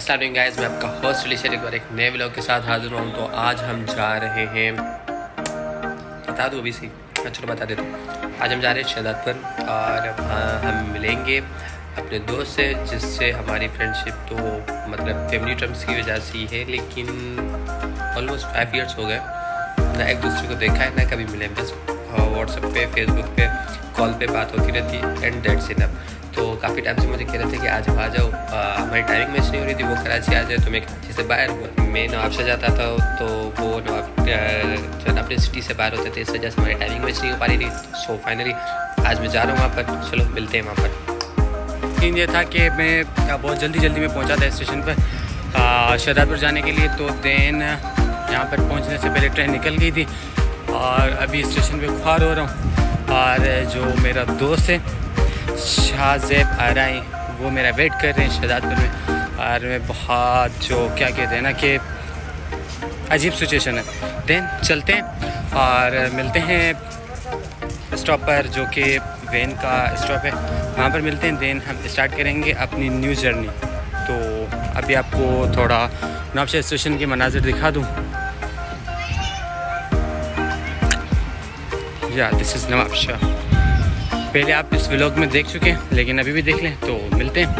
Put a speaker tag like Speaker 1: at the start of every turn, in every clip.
Speaker 1: अस्सलाम वालेकुम गाइस, मैं आपका होस्ट अली शेर एक बार एक नए व्लॉग के साथ हाजिर हूँ। तो आज हम जा रहे हैं, बता दूँ अभी सी, चलो बता देता हूँ। आज हम जा रहे हैं शहजादपुर और हम मिलेंगे अपने दोस्त से, जिससे हमारी फ्रेंडशिप तो मतलब फैमिली टर्म्स की वजह से ही है, लेकिन ऑलमोस्ट 5 ईयर्स हो गए ना एक दूसरे को देखा है ना कभी मिले। बस व्हाट्सएप पे, फेसबुक पे, कॉल पे बात होती रहती है एंड दैट्स इनफ। तो काफ़ी टाइम से मुझे कह रहे थे कि आज आ जाओ, हमारी टाइमिंग मैच नहीं हो रही थी। वो कराची आ जाए तो मैं कराची से बाहर, मैं नवाब से जाता था तो वो नवाब अपने सिटी से बाहर होते थे, इस वजह से हमारी टाइमिंग मैच नहीं हो पा रही थी। सो फाइनली आज मैं जा रहा हूँ वहाँ पर, चलो मिलते हैं वहाँ पर।
Speaker 2: सीन ये था कि मैं बहुत जल्दी में पहुँचा था स्टेशन पर शहजादपुर जाने के लिए। तो देन यहाँ पर पहुँचने से पहले ट्रेन निकल गई थी और अभी स्टेशन पे ख्वार हो रहा हूँ। और जो मेरा दोस्त है शाहजेब आराई, वो मेरा वेट कर रहे हैं शहजादपुर में। और मैं बहुत जो क्या कहते हैं ना कि अजीब सिचुएशन है। देन चलते हैं और मिलते हैं स्टॉप पर, जो कि वैन का स्टॉप है, वहाँ पर मिलते हैं। देन हम स्टार्ट करेंगे अपनी न्यू जर्नी। तो अभी आपको थोड़ा नवाबशाह स्टेशन के मनाजिर दिखा दूँ। या दिस इज़ नवाबशाह। पहले आप इस व्लॉग में देख चुके हैं, लेकिन अभी भी देख लें। तो मिलते हैं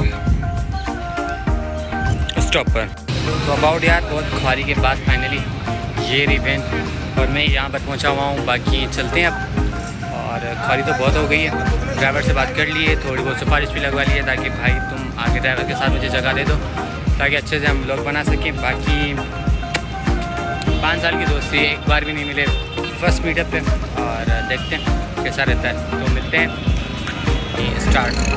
Speaker 2: स्टॉप पर। तो अबाउट यार बहुत ख्वारी के बाद फाइनली ये रिवेन और मैं यहाँ पर पहुँचा हुआ हूँ। बाकी चलते हैं अब। और ख्वारी तो बहुत हो गई है, ड्राइवर से बात कर लिए, थोड़ी बहुत सिफारिश भी लगवा ली है ताकि भाई तुम आगे ड्राइवर के साथ मुझे जगह दे दो ताकि अच्छे से हम व्लॉग बना सकें। बाकी 5 साल की दोस्ती, एक बार भी नहीं मिले फर्स्ट मीटअप पे, और देखते हैं कैसा रहता है। तो मिलते हैं, स्टार्ट।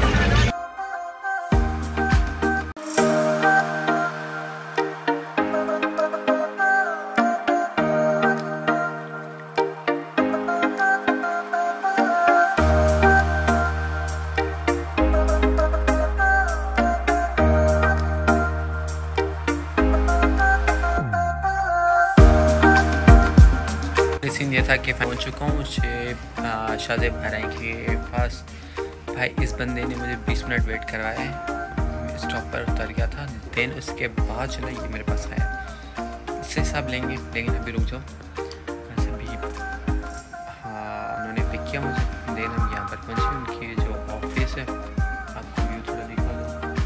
Speaker 2: सीन ये था कि पहुंच चुका हूँ शाहजेब आराई के पास। भाई इस बंदे ने मुझे 20 मिनट वेट करवाया है, स्टॉप पर उतर गया था। देन उसके बाद चला ये मेरे पास आया, इससे हिसाब लेंगे, लेकिन अभी रुक जाओ। वैसे भी हाँ, उन्होंने पिक किया मुझे। देन हम यहाँ पर पहुँचे, उनकी जो ऑफिस है, आपको व्यू थोड़ा दिखा दो,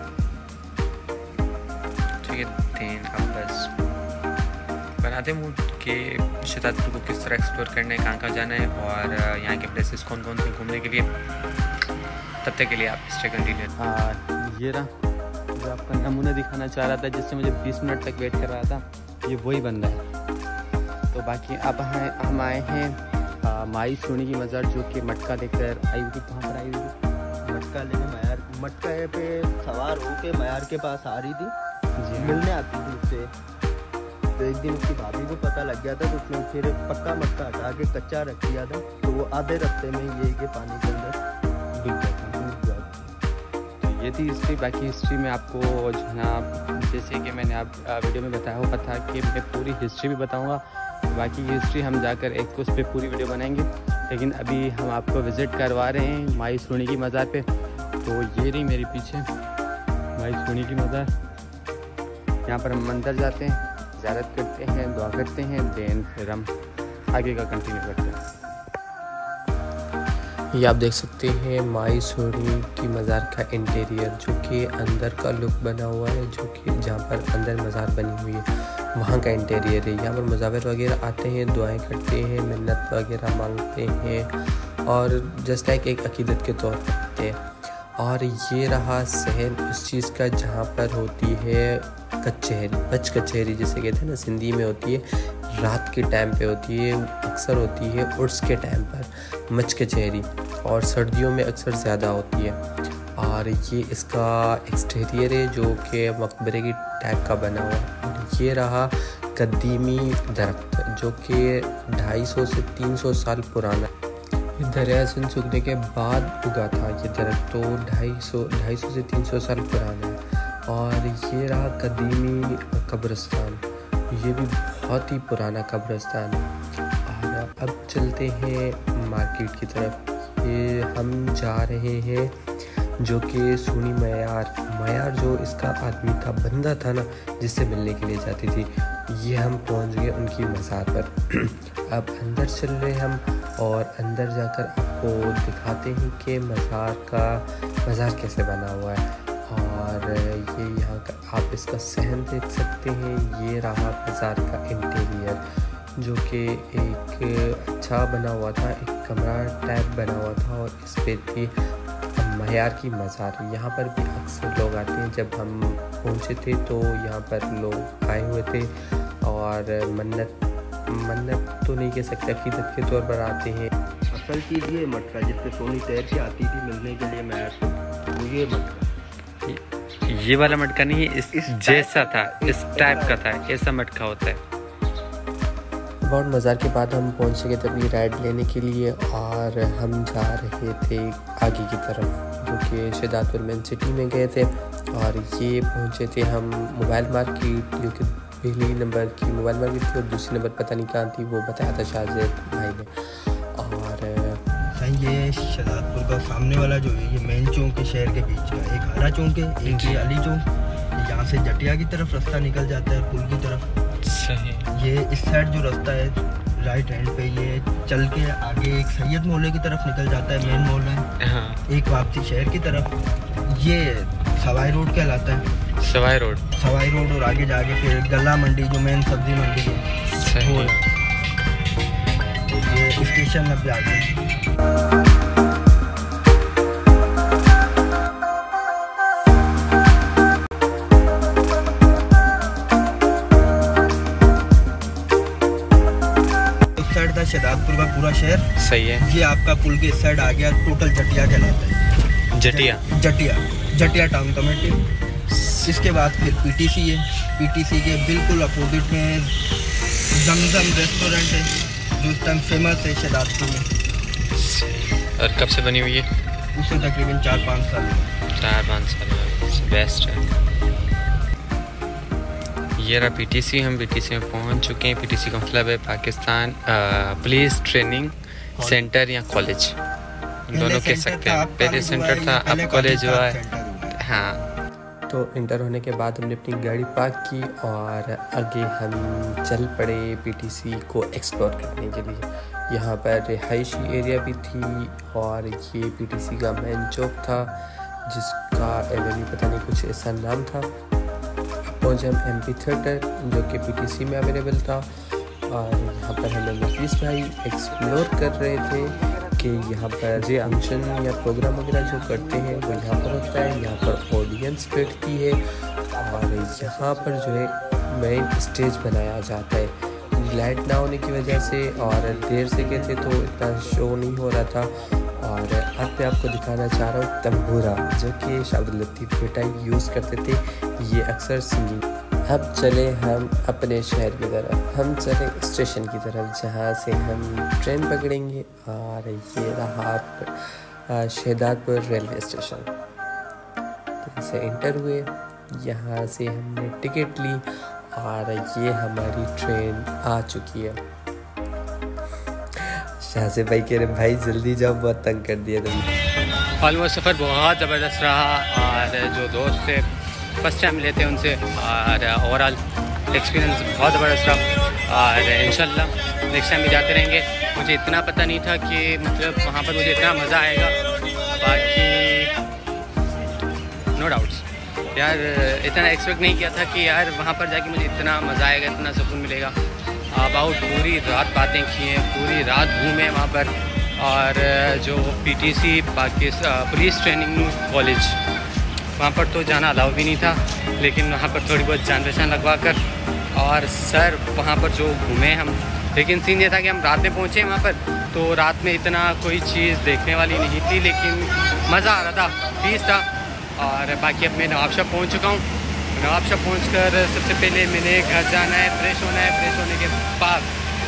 Speaker 2: ठीक है। देन अब बस बनाते मूड के शहजादपुर को किस तरह एक्सप्लोर करना है, कहाँ जाना है और यहाँ के प्लेसेस कौन कौन से घूमने के लिए। तब तक के लिए आप स्टे कंटिन्यू। ये रहा जो आपका नमूना दिखाना चाह रहा था, जिससे मुझे 20 मिनट तक वेट कर रहा था, ये वही बंदा है। तो बाकी अब हम आए हैं माई सोनी की मज़ार, जो कि मटका लेकर आई हुई थी। कहाँ पर आई हुई थी?
Speaker 3: मटका लेकर मटका पे सवार होकर मयार के पास आ रही थी जी, मिलने आती थी उससे। तो एक दिन उसकी भाभी को पता लग गया था, तो उसने फिर पक्का मटका हटा के कच्चा रख दिया था। तो वो आधे रास्ते में ये पानी के अंदर डूब गया।
Speaker 2: तो ये थी हिस्ट्री। बाकी हिस्ट्री में आपको जनाब, जैसे कि मैंने आप वीडियो में बताया हुआ था कि मैं पूरी हिस्ट्री भी बताऊंगा। बाकी हिस्ट्री हम जाकर एक उस पर पूरी वीडियो बनाएंगे, लेकिन अभी हम आपको विज़िट करवा रहे हैं माई सोनी की मज़ार पे। तो ये रही मेरे पीछे माई सोनी की मज़ार। यहाँ पर हम मंदिर जाते हैं, ज़ियारत करते हैं, दुआ करते हैं, देन फिर हम आगे का कंटिन्यू करते हैं।
Speaker 1: ये आप देख सकते हैं माई सोनी की मज़ार का इंटीरियर, जो कि अंदर का लुक बना हुआ है, जो कि जहाँ पर अंदर मज़ार बनी हुई है वहाँ का इंटीरियर है। यहाँ पर मुज़ाविर वगैरह आते हैं, दुआएं करते हैं, मिन्नत वगैरह मांगते हैं और जस्ट लाइक एक अकीदत के तौर पर करते हैं। और ये रहा सहन उस चीज़ का जहाँ पर होती है कचहरी, बच कचहरी जिसे कहते हैं ना, सिंधी में होती है, रात के टाइम पे होती है, अक्सर होती है उर्स के टाइम पर मच कचहरी, और सर्दियों में अक्सर ज़्यादा होती है। और ये इसका एक्सटीरियर है, जो कि मकबरे की टाइप का बना हुआ है। ये रहा कदीमी दरख्त, जो कि 250 से 300 साल पुराना। ये दरिया सिंध सूखने के बाद उगा था ये दरख्त, तो 250 से 300 साल पुराना है। और ये रहा कदीमी कब्रिस्तान, ये भी बहुत ही पुराना कब्रिस्तान है। और अब चलते हैं मार्केट की तरफ। ये हम जा रहे हैं जो कि सुनी मयार जो इसका आदमी था, बंदा था ना, जिससे मिलने के लिए जाती थी। ये हम पहुंच गए उनकी मज़ार पर। अब अंदर चल रहे हम और अंदर जाकर आपको दिखाते हैं कि मज़ार कैसे बना हुआ है। और ये यहाँ का आप इसका सहन देख सकते हैं। ये रहा मज़ार का इंटीरियर, जो कि एक अच्छा बना हुआ था, एक कमरा टाइप बना हुआ था और इस पे थी मयार की मज़ार। यहाँ पर भी अक्सर लोग आते हैं। जब हम पहुँचे थे तो यहाँ पर लोग आए हुए थे और मन्नत तो नहीं कह सकते, अकीदत के तौर पर आते हैं।
Speaker 3: असल चीज़ ये मटका जिसपे सोनी तैर के आती थी मिलने के लिए मयार से, वो ये मटका,
Speaker 2: ये वाला मटका नहीं है, इस जैसा था, इस टाइप का था, ऐसा मटका होता है।
Speaker 1: बहुत मज़ार के बाद हम पहुँच गए थे अपनी राइड लेने के लिए और हम जा रहे थे आगे की तरफ, जो कि शहदादपुर मेन सिटी में गए थे। और ये पहुँचे थे हम मोबाइल मार्केट, जो कि पहली नंबर की मोबाइल मार्केट थी और दूसरी नंबर पता नहीं कहाँ थी, वो बताया था शाहजेब भाई ने। और
Speaker 3: ये शहदादपुर का सामने वाला जो है, ये मेन चौक है शहर के बीच का, एक हरा चौक है, एक ये अली चौक। यहाँ से जटिया की तरफ रास्ता निकल जाता है पुल की तरफ।
Speaker 2: सही।
Speaker 3: ये इस साइड जो रास्ता है राइट हैंड पे, ये चल के आगे एक सैयद मोहल्ले की तरफ निकल जाता है, मेन मोहल्ला है।
Speaker 2: हाँ।
Speaker 3: एक वापसी शहर की तरफ, ये सवाई रोड कहलाता है।
Speaker 2: सवाई रोड
Speaker 3: और आगे जाके फिर गला मंडी जो मेन सब्जी मंडी है वो है। ये स्टेशन में भी आ गए। उस साइड था शहदादपुर का पूरा शहर।
Speaker 2: सही है।
Speaker 3: ये आपका पुल के इस साइड आ गया, टोटल जटिया कहलाता है। Jatiya town committee. इसके बाद फिर पीटीसी है। पीटीसी के बिल्कुल अपोजिट में जमजम रेस्टोरेंट है, जो इस टाइम फेमस है शहदादपुर में।
Speaker 2: और कब से बनी हुई है?
Speaker 3: उसे तकरीबन 4-5 साल।
Speaker 2: 4-5 साल बेस्ट है। ये रहा पीटीसी। हम पीटीसी में पहुंच चुके हैं। पीटीसी का मतलब है पाकिस्तान पुलिस ट्रेनिंग सेंटर या कॉलेज, दोनों कह सकते हैं। पहले सेंटर था, अब कॉलेज हुआ है। हाँ।
Speaker 1: तो इंटर होने के बाद हमने अपनी गाड़ी पार्क की और आगे हम चल पड़े पीटीसी को एक्सप्लोर करने के लिए। यहाँ पर रिहायशी एरिया भी थी और ये पीटीसी का मेन चौक था, जिसका एवेन्यू पता नहीं कुछ ऐसा नाम था। पहुँचे हम एमपी थिएटर, जो कि पीटीसी में अवेलेबल था। और यहाँ पर हमें नफीस भाई एक्सप्लोर कर रहे थे कि यहाँ पर जो फंक्शन या प्रोग्राम वगैरह जो करते हैं वो यहाँ पर होता है। यहाँ पर ऑडियंस बैठती है और यहाँ पर जो है मेन स्टेज बनाया जाता है। लाइट ना होने की वजह से और देर से गए थे तो इतना शो नहीं हो रहा था। और अब मैं आपको दिखाना चाह रहा हूँ तंबूरा, जो कि शाह अब्दुल लतीफ़ बेटा यूज़ करते थे, ये अक्सर सिंगिंग। अब चले हम अपने शहर की तरफ, हम चले स्टेशन की तरफ, जहाँ से हम ट्रेन पकड़ेंगे। और ये रहा शहदादपुर रेलवे स्टेशन। से इंटर हुए, यहाँ से हमने टिकट ली और ये हमारी ट्रेन आ चुकी है। शाहजेब भाई कह रहे भाई जल्दी जाओ, बहुत तंग कर दिया तुमने।
Speaker 2: ऑलमोस्ट सफ़र बहुत ज़बरदस्त रहा और जो दोस्त थे फर्स्ट टाइम मिले थे उनसे, और ओवरऑल एक्सपीरियंस बहुत ज़बरदस्त रहा। और इंशाल्लाह नेक्स्ट टाइम भी जाते रहेंगे। मुझे इतना पता नहीं था कि मतलब वहाँ पर मुझे इतना मज़ा आएगा। बाकी नो डाउट्स यार, इतना एक्सपेक्ट नहीं किया था कि यार वहाँ पर जाके मुझे इतना मज़ा आएगा, इतना सुकून मिलेगा। अबाउट पूरी रात बातें की हैं, पूरी रात घूमे वहाँ पर। और जो पीटीसी पुलिस ट्रेनिंग कॉलेज, वहाँ पर तो जाना अलाउ भी नहीं था, लेकिन वहाँ पर थोड़ी बहुत जान पहचान लगवा कर और सर वहाँ पर जो घूमे हम। लेकिन सीन ये था कि हम रात में पहुँचे वहाँ पर, तो रात में इतना कोई चीज़ देखने वाली नहीं थी, लेकिन मज़ा आ रहा था, पीस था। और बाकी अब मैं नवाबशाह पहुँच चुका हूँ। नवाबशाह पहुँचकर सबसे पहले मैंने घर जाना है, फ्रेश होना है। फ्रेश होने के बाद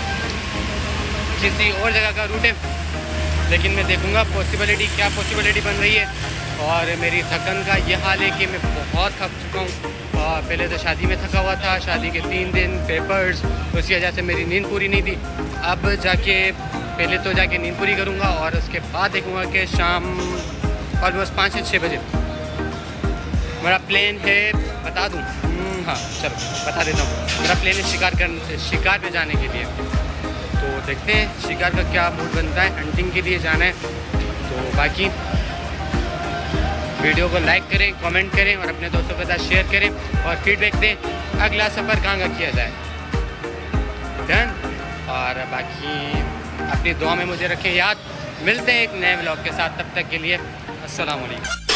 Speaker 2: किसी और जगह का रूट है, लेकिन मैं देखूँगा क्या पॉसिबिलिटी बन रही है। और मेरी थकन का ये हाल है कि मैं बहुत थक चुका हूँ। पहले तो शादी में थका हुआ था, शादी के 3 दिन पेपर्स, तो इसी वजह से मेरी नींद पूरी नहीं थी। अब जाके पहले तो जाके नींद पूरी करूँगा और उसके बाद देखूँगा कि शाम ऑलमोस्ट 5 या 6 बजे। मेरा प्लान है, बता दूँ? हाँ चलो बता देता हूँ। मेरा प्लान है शिकार पे जाने के लिए। तो देखते हैं शिकार का क्या मूड बनता है। हंटिंग के लिए जाना है। तो बाकी वीडियो को लाइक करें, कमेंट करें और अपने दोस्तों के साथ शेयर करें और फीडबैक दें अगला सफ़र कहाँ का किया जाए। डन। और बाकी अपनी दुआ में मुझे रखें याद। मिलते हैं एक नए व्लॉग के साथ, तब तक के लिए अस्सलाम वालेकुम।